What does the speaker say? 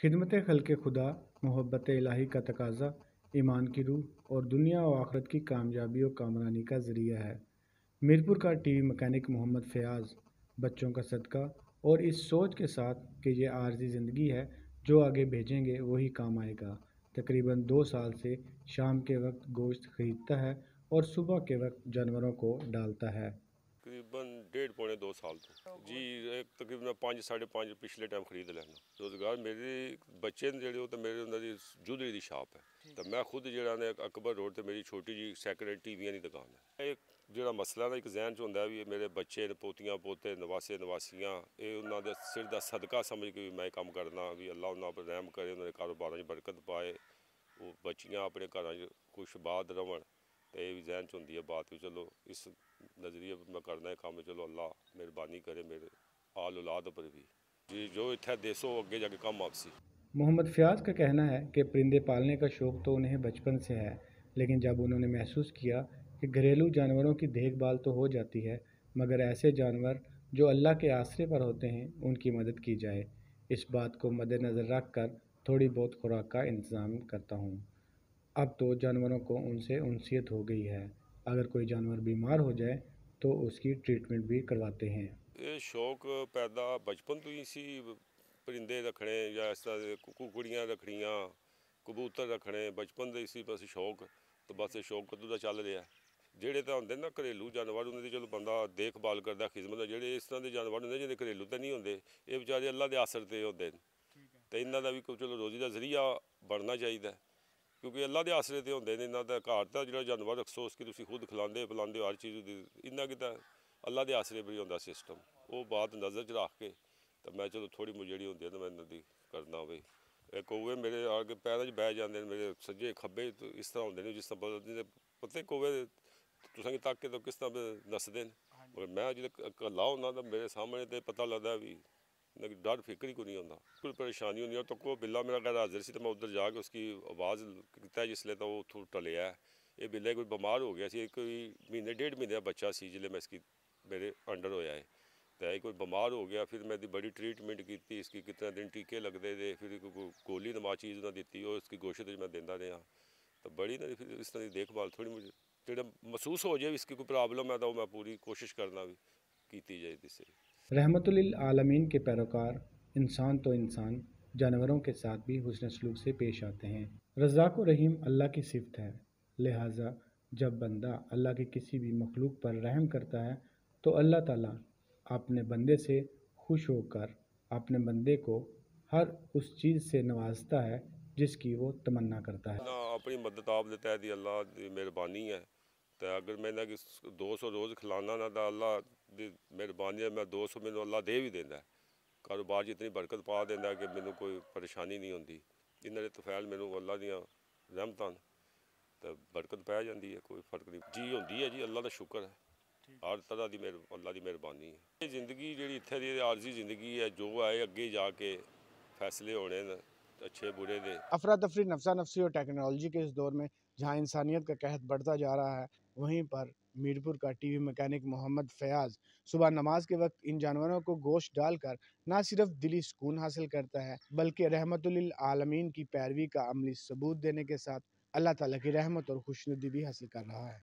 खिदमत खल्क़ खुदा, मोहब्बत इलाही का तकाज़ा, ईमान की रूह और दुनिया व आखिरत की कामयाबी और कामरानी का ज़रिया है। मीरपुर का टीवी मैकेनिक मोहम्मद फ़याज़ बच्चों का सदका और इस सोच के साथ कि ये आर्ज़ी ज़िंदगी है, जो आगे भेजेंगे वही काम आएगा, तकरीबन 2 साल से शाम के वक्त गोश्त खरीदता है और सुबह के वक्त जानवरों को डालता है। तकरीबन डेढ़ पौने 2 साल तो जी एक तकरीबन 5 साढ़े 5 पिछले टाइम खरीद लेना रोज़गार मेरे बच्चे ने जेह्ड़े तो मेरे उन्होंने जूलरी की शाप है तो मैं खुद जो ने अकबर रोड तो मेरी छोटी जी सैकंड हैंड टीवियां की दुकान है। एक जो मसला ना एक जहन च होंदा भी मेरे बच्चे ने पोतियां पोते नवासे नवासियां ये उन्होंने सिर का सदका समझ के भी मैं काम करना भी अल्लाह उन्होंने पर रहम करे उन्होंने कारोबार बरकत पाए वो बच्चियां अपने घर खुशबाद रहन तो ये भी जहन च होंगी है बात भी चलो इस नज़रिए मैं करना है काम चलो अल्लाह मेहरबानी करे मेरे आल औलाद पर भी जी जो इतना देसो अगे जाके कम आपसी। मोहम्मद फ़याज़ का कहना है कि परिंदे पालने का शौक़ तो उन्हें बचपन से है, लेकिन जब उन्होंने महसूस किया कि घरेलू जानवरों की देखभाल तो हो जाती है, मगर ऐसे जानवर जो अल्लाह के आसरे पर होते हैं, उनकी मदद की जाए। इस बात को मद्देनज़र रख कर थोड़ी बहुत खुराक का इंतज़ाम करता हूँ। अब तो जानवरों को उनसे उनसियत हो गई है। अगर कोई जानवर बीमार हो जाए, तो उसकी ट्रीटमेंट भी करवाते हैं। ये शौक पैदा बचपन तो ही सी परिंदे रखने या इस तरह कुकड़ियाँ रखनियाँ कबूतर रखने बचपन के इसी बस शौक तो बस शौक कदों का चल रहा है। ਜਿਹੜੇ ਤਾਂ ਹੁੰਦੇ ਨਾ ਘਰੇਲੂ ਜਾਨਵਰ ਉਹਨਾਂ ਦੀ ਚਲੋ ਬੰਦਾ ਦੇਖਭਾਲ ਕਰਦਾ ਖਿਦਮਤ ਜਿਹੜੇ ਇਸ ਤਰ੍ਹਾਂ ਦੇ ਜਾਨਵਰ ਹੁੰਦੇ ਜਿਹੜੇ ਘਰੇਲੂ ਤਾਂ ਨਹੀਂ ਹੁੰਦੇ ਇਹ ਵਿਚਾਰੇ ਅੱਲਾ ਦੇ ਆਸਰ 'ਤੇ ਹੁੰਦੇ ਨੇ ਅਤੇ ਇਹਨਾਂ ਦਾ ਵੀ ਕੋਈ ਚਲੋ ਰੋਜ਼ੀ ਦਾ ਜ਼ਰੀਆ ਬਣਨਾ ਚਾਹੀਦਾ ਕਿਉਂਕਿ ਅੱਲਾ ਦੇ ਆਸਰੇ 'ਤੇ ਹੁੰਦੇ ਨੇ ਇਹਨਾਂ ਦਾ ਘਰ ਦਾ ਜਿਹੜਾ ਜਾਨਵਰ ਅਫਸੋਸ ਕਿ ਤੁਸੀਂ ਖੁਦ ਖਿਲਾਉਂਦੇ ਪਿਲਾਉਂਦੇ ਹੋ ਹਰ ਚੀਜ਼ ਦੀ ਇੰਨਾ ਕਿ ਤਾਂ ਅੱਲਾ ਦੇ ਆਸਰੇ ਵੀ ਹੁੰਦਾ ਸਿਸਟਮ ਉਹ ਬਾਤ ਨਜ਼ਰ 'ਚ ਰੱਖ ਕੇ ਤਾਂ ਮੈਂ ਚਲੋ ਥੋੜ੍ਹੀ ਬਹੁਤ ਜਿਹੜੀ ਹੁੰਦੀ ਹੈ ਤਾਂ ਮੈਂ ਇਹਨਾਂ ਦੀ ਕਰਦਾ ਹੋਵੇ ਇਹ ਕौवे ਮੇਰੇ ਆ ਕੇ ਪੈਰਾਂ 'ਚ ਬਹਿ ਜਾਂਦੇ ਨੇ ਮੇਰੇ ਸੱਜੇ ਖੱਬੇ ਇਸ ਤਰ੍ਹਾਂ ਹੁੰਦੇ ਨੇ ਜਿਸ ਤਰ੍ਹਾਂ ਪੱਤੇ कौवे तुसें तक के तो किस तरह नसदे न मगर मैं जो कल्ला होना तो मेरे सामने तो पता लगता भी डर फिक्र ही कोई नहीं होता कोई परेशानी होनी तो को बिल्ला मेरा घर हाजिर से तो मैं उधर जाके उसकी आवाज़ किया जिसले तो वो उतों टलिया ये बिल्ला कोई बीमार हो गया सी कोई महीने डेढ़ महीने का बच्चा सी जिसले मैं इसकी मेरे अंडर होया है तो कोई बीमार हो गया फिर मैं बड़ी ट्रीटमेंट की इसकी कितने दिन टीके लगते थे फिर गोली नमा चीज़ उन्हें दी और उसकी गोश्त मैं देता रहा तो बड़ी ना फिर इस तरह की देखभाल थोड़ी मुझे जो महसूस हो जाए इसकी कोई प्रॉब्लम है तो मैं पूरी कोशिश करना भी की जाए इससे। रहमतुल आलमीन के पैरोकार इंसान तो इंसान जानवरों के साथ भी हुस्न सलूक से पेश आते हैं। रज़्ज़ाक़ व रहीम अल्लाह की सिफ़त है, लिहाजा जब बंदा अल्लाह की किसी भी मखलूक पर रहम करता है तो अल्लाह ताला अपने बंदे से खुश होकर अपने बंदे को हर उस चीज़ से नवाजता है जिसकी वो तमन्ना करता है। ना अपनी मदद आप देता है दी अल्लाह की मेहरबानी है तो अगर मैं ना कि 200 रोज़ खिलाना ना तो अल्लाह की मेहरबानी है मैं 200 मैंने अल्लाह दे भी देता है कारोबार जितनी बरकत पा देता कि मैंने कोई परेशानी नहीं होती इन्होंने तफैल मैंने अल्लाह दियाँ रहमतां तो बरकत पै जाती है कोई फर्क नहीं जी होंगी है जी अल्लाह का शुक्र है हर तरह की अल्लाह की मेहरबानी है। ये जिंदगी जी इतने की आरजी जिंदगी है जो है अगे जाके फैसले होने अच्छे बुरे दे। अफरा तफरी नफसा नफसी और टेक्नोलॉजी के इस दौर में जहाँ इंसानियत का कहत बढ़ता जा रहा है, वहीं पर मीरपुर का टीवी मैकेनिक मोहम्मद फ़याज़ सुबह नमाज के वक्त इन जानवरों को गोश्त डालकर न सिर्फ दिली सुकून हासिल करता है, बल्कि रहमतुल आलमीन की पैरवी का अमली सबूत देने के साथ अल्लाह ताला की रहमत और खुशनुदी भी हासिल कर रहा है।